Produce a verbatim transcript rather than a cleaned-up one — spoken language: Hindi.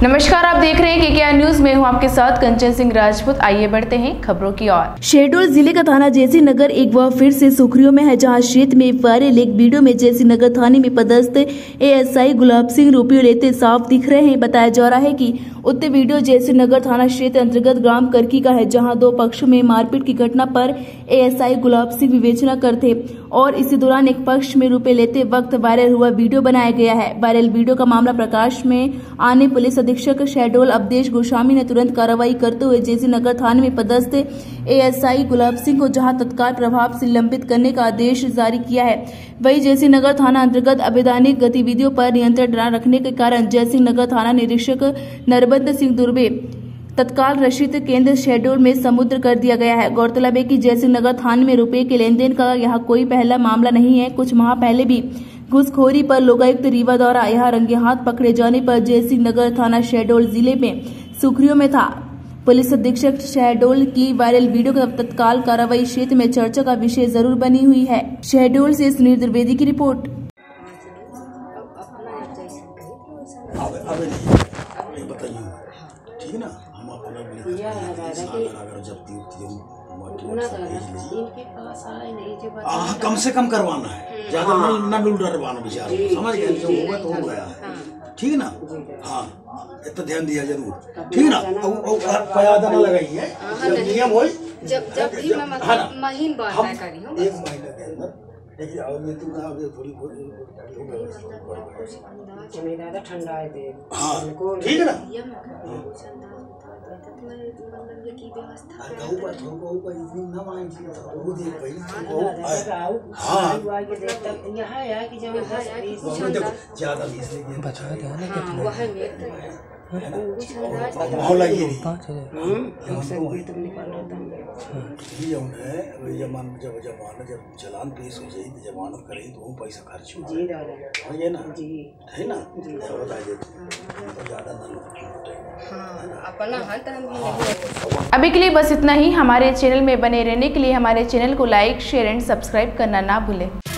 नमस्कार, आप देख रहे हैं के के आर न्यूज में हूं आपके साथ कंचन सिंह राजपूत। आइए बढ़ते हैं खबरों की ओर। शहडोल जिले का थाना जैसी नगर एक बार फिर से सुर्खियों में है, जहां क्षेत्र में वायरल एक वीडियो में जैसी नगर थाने में पदस्थ एएसआई गुलाब सिंह रुपये लेते साफ दिख रहे हैं। बताया जा रहा है कि उक्त वीडियो जैसी नगर थाना क्षेत्र अंतर्गत ग्राम करकी का है, जहां दो पक्षों में मारपीट की घटना पर एएसआई गुलाब सिंह विवेचना करते और इसी दौरान एक पक्ष में रुपए लेते वक्त वायरल हुआ वीडियो बनाया गया है। वायरल वीडियो का मामला प्रकाश में आने पुलिस अधीक्षक शहडोल अवधेश गोस्वामी ने तुरंत कार्रवाई करते हुए जैसी नगर थाने में पदस्थ एएसआई गुलाब सिंह को जहां तत्काल प्रभाव से निलंबित करने का आदेश जारी किया है। वहीं जैसी नगर थाना अंतर्गत अवैधानिक गतिविधियों पर नियंत्रण न रखने के कारण जैसी नगर थाना निरीक्षक नरबंद सिंह दुर्बे तत्काल रशीद केंद्र शहडोल में समुद्र कर दिया गया है। गौरतलब है कि जैसी नगर थाने में रुपए के लेन देन का यह कोई पहला मामला नहीं है। कुछ माह पहले भी घूसखोरी पर लोकायुक्त रीवा द्वारा यह रंगे हाथ पकड़े जाने पर जैसी नगर थाना शहडोल जिले में सुर्खियों में था। पुलिस अधीक्षक शहडोल की वायरल वीडियो का तत्काल कार्रवाई क्षेत्र में चर्चा का विषय जरूर बनी हुई है। शहडोल से सुनील द्विवेदी की रिपोर्ट। ठीक है ना, हम अपना हाँ कम से कम करवाना है, ज्यादा न डुल डरवाना बेचारा, समझ गए, जो होगा तो हो गया है, ठीक है ना। हाँ इतना ध्यान दिया जरूर, ठीक है ना। प्यादा न लगाइए, जब नियम हो जब जब भी मैं मतलब महीन बार मैं करी हूं एक महीने के अंदर देखिए। और ये तुम आप थोड़ी थोड़ी मेरा ठंडा है दे। हाँ ठीक है ना। ज्यादा माहौल ये जब जब जब चलान पेश हो जाए तो जमानत करें तो वो पैसा खर्च हो जी ना जी है ना। अभी के लिए बस इतना ही। हमारे चैनल में बने रहने के लिए हमारे चैनल को लाइक, शेयर एंड सब्सक्राइब करना ना भूलें।